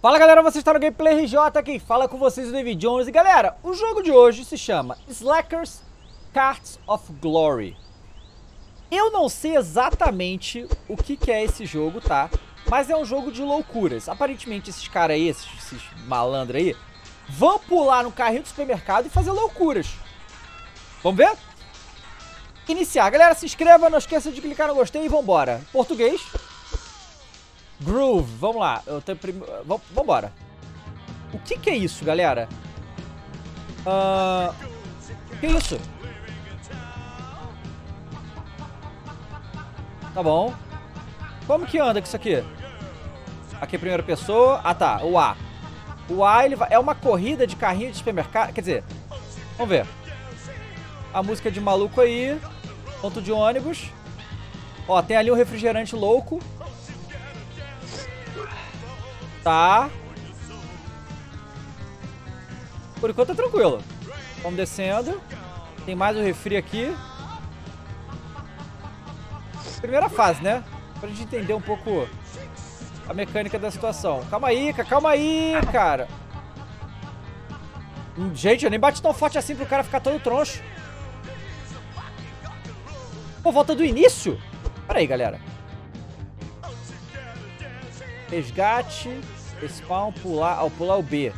Fala galera, você está no Gameplay RJ, quem fala com vocês é o David Jones. E galera, o jogo de hoje se chama Slackers Carts of Glory. Eu não sei exatamente o que é esse jogo, tá? Mas é um jogo de loucuras. Aparentemente esses caras aí, esses malandros aí, vão pular no carrinho do supermercado e fazer loucuras. Vamos ver? Iniciar. Galera, se inscreva, não esqueça de clicar no gostei e vambora. Português. Groove, vamos lá. Vambora. O que é isso, galera? Que isso? Tá bom. Como que anda com isso aqui? Aqui é a primeira pessoa. Ah, tá. O A. O A, ele vai... é uma corrida de carrinho de supermercado. Quer dizer, vamos ver. A música de maluco aí. Ponto de ônibus. Ó, tem ali um refrigerante louco. Tá. Por enquanto tá tranquilo. Vamos descendo. Tem mais um refri aqui. Primeira fase, né? Pra gente entender um pouco a mecânica da situação. Calma aí, cara. Gente, eu nem bati tão forte assim pro cara ficar todo troncho. Pô, volta do início? Pera aí, galera. Resgate, spawn, pular. Ao pular o B.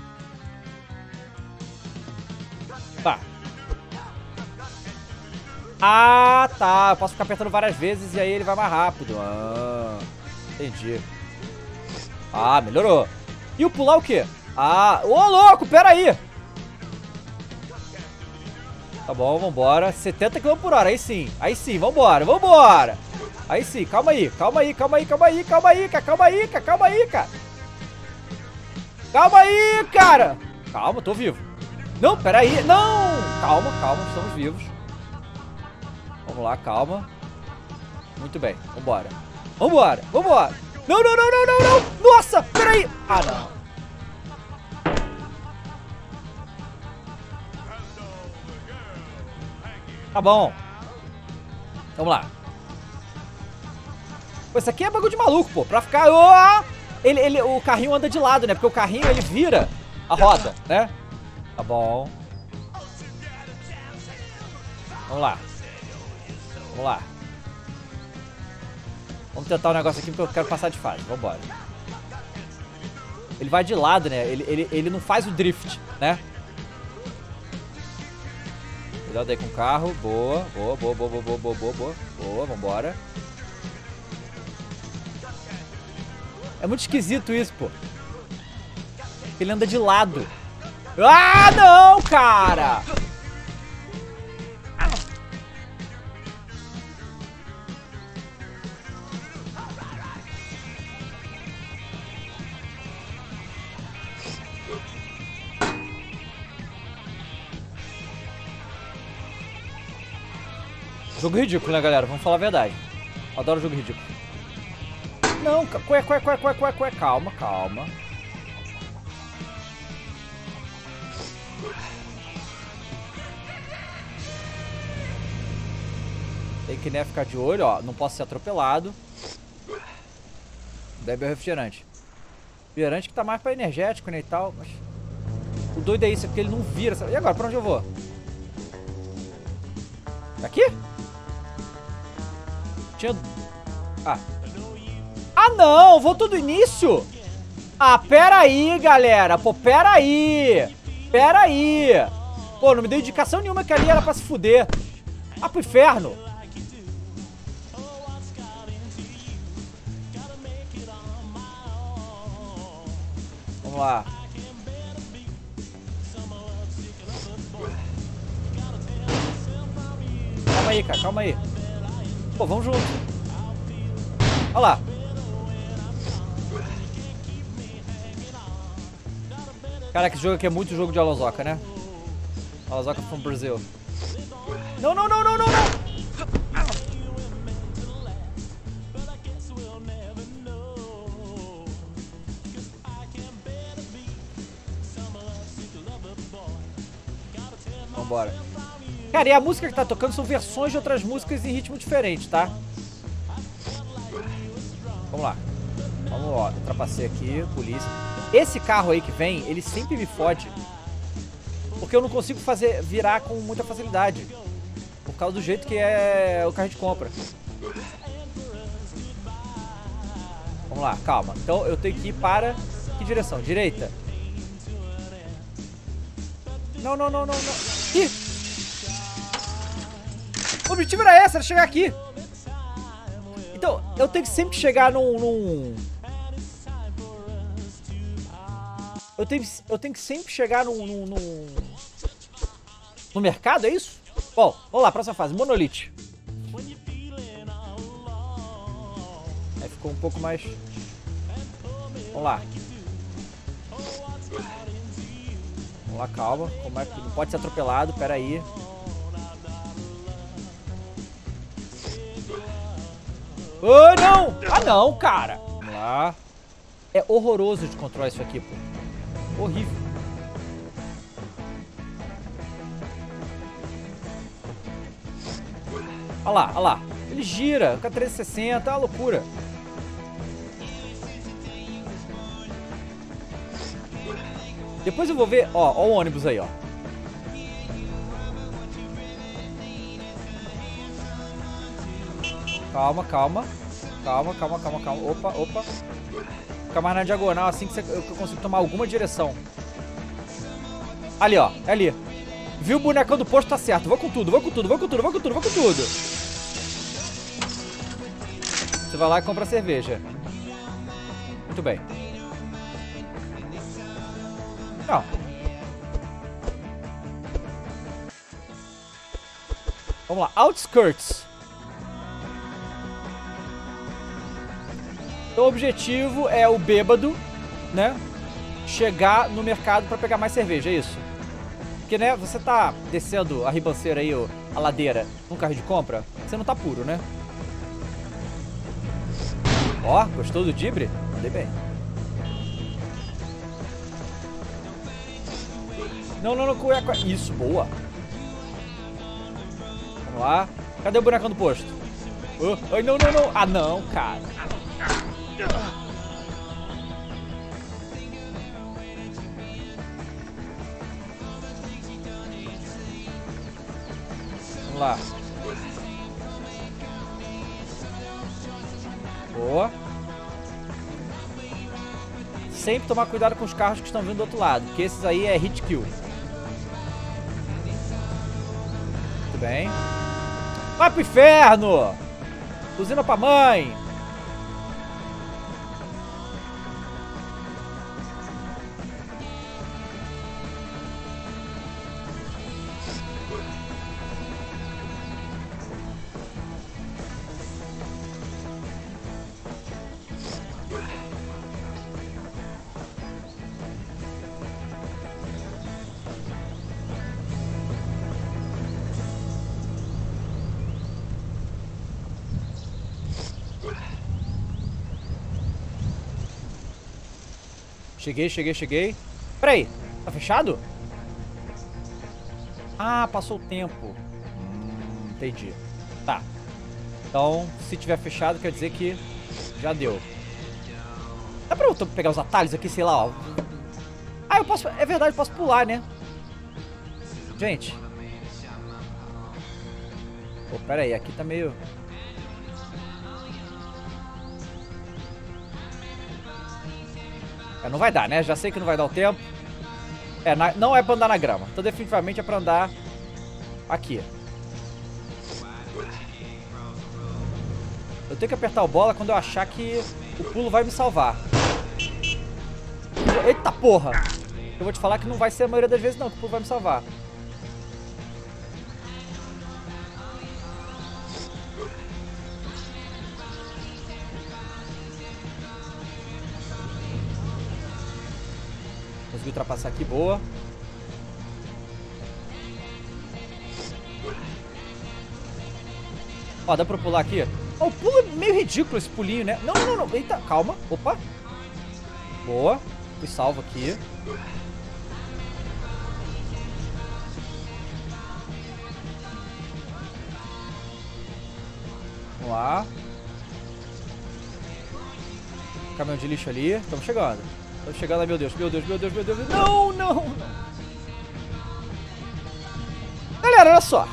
Tá. Ah, tá. Eu posso ficar apertando várias vezes e aí ele vai mais rápido. Ah, entendi. Ah, melhorou. E o pular o quê? Ah, ô louco, pera aí. Tá bom, vambora. 70 km por hora, aí sim, vambora. Aí sim, calma aí, cara. Calma aí, cara. Calma, tô vivo. Não, pera aí, não. Calma, estamos vivos. Vamos lá, calma. Muito bem, vambora. Não. Nossa, pera aí. Ah, não. Tá bom. Vamos lá. Pô, isso aqui é bagulho de maluco, pô. Pra ficar... o carrinho anda de lado, né? Porque o carrinho, ele vira a roda, né? Tá bom. Vamos lá. Vamos tentar um negócio aqui porque eu quero passar de fase. Vambora. Ele vai de lado, né? Ele não faz o drift, né? Cuidado aí com o carro. Boa, vambora. É muito esquisito isso, pô. Ele anda de lado. Ah, não, cara! Jogo ridículo, né, galera? Vamos falar a verdade. Adoro jogo ridículo. Não, calma. Tem que, né, ficar de olho, ó. Não posso ser atropelado. Bebe o refrigerante. Refrigerante que tá mais pra energético, né, e tal. Mas... o doido é isso, é porque ele não vira. Sabe? E agora, pra onde eu vou? Aqui? Tinha... Ah, não! Voltou do início? Ah, pera aí, galera. Pô, pera aí. Pô, não me deu indicação nenhuma que ali era pra se fuder. Ah, pro inferno. Vamos lá. Calma aí, cara. Calma aí. Pô, vamos junto. Olha lá. Cara, que esse jogo aqui é muito jogo de Alazoca, né? Alazoca from Brazil. Não. Vambora. Cara, e a música que tá tocando são versões de outras músicas em ritmo diferente, tá? Vamos lá. Vamos, ó. Ultrapassei aqui, polícia. Esse carro aí que vem, ele sempre me fode. Porque eu não consigo virar com muita facilidade. Por causa do jeito que é o carro de compra. Vamos lá, calma. Então eu tenho que ir para... Que direção? Direita? Não, não, não, não, não. Ih! O objetivo era esse, era chegar aqui. Então, eu tenho que sempre chegar num... Eu tenho que sempre chegar no mercado, é isso? Bom, vamos lá, próxima fase, Monolith. Aí ficou um pouco mais... Vamos lá. Vamos lá, calma. Como é que não pode ser atropelado? Pera aí. Oh, não! Ah, não, cara! Vamos lá. É horroroso de controlar isso aqui, pô. Horrível. Olha lá, olha lá. Ele gira, fica 360, é uma loucura. Depois eu vou ver, ó o ônibus aí, ó. Calma, calma. Calma, calma, calma, calma. Opa, opa. Fica mais na diagonal, assim que eu consigo tomar alguma direção. Ali, ó. É ali. Viu o bonecão do posto, tá certo. Vou com tudo, vou com tudo, vou com tudo, vou com tudo, vou com tudo. Você vai lá e compra cerveja. Muito bem. Não. Vamos lá. Outskirts. Então o objetivo é o bêbado, né? Chegar no mercado pra pegar mais cerveja, é isso? Porque, né, você tá descendo a ribanceira aí, a ladeira, num carro de compra, você não tá puro, né? Ó, gostou do dibre? Mandei bem. Não, não, não, isso, boa. Vamos lá. Cadê o bonecão do posto? Ai, não, não, não. Ah, não, cara. Vamos lá. Boa. Sempre tomar cuidado com os carros que estão vindo do outro lado, porque esses aí é hit kill. Muito bem. Vai pro inferno! Buzina pra mãe! Cheguei, cheguei, cheguei. Peraí, tá fechado? Ah, passou o tempo. Entendi. Tá. Então, se tiver fechado, quer dizer que já deu. Dá pra eu pegar os atalhos aqui, sei lá, ó. Ah, eu posso... É verdade, eu posso pular, né? Gente. Pô, peraí, aqui tá meio... Não vai dar, né? Já sei que não vai dar o tempo. Não é pra andar na grama. Então definitivamente é pra andar aqui. Eu tenho que apertar o bola quando eu achar que o pulo vai me salvar. Eita porra! Eu vou te falar que não vai ser a maioria das vezes não, que o pulo vai me salvar. Consegui ultrapassar aqui, boa. Ó, dá pra pular aqui. Ó, o pulo é meio ridículo esse pulinho, né? Não, não, não. Eita, calma. Opa. Boa. Fui salvo aqui. Vamos lá. Caminhão de lixo ali. Estamos chegando. Tô chegando, ai meu Deus, meu Deus, meu Deus, meu Deus. Não, não, não. Galera, olha só.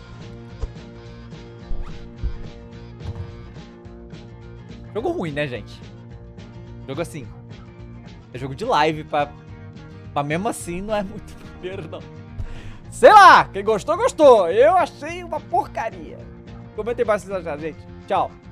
Jogo ruim, né, gente? Jogo assim. É jogo de live, mas mesmo assim não é muito maneiro, não. Sei lá, quem gostou, gostou. Eu achei uma porcaria. Comentem mais se vocês acharam, gente. Tchau.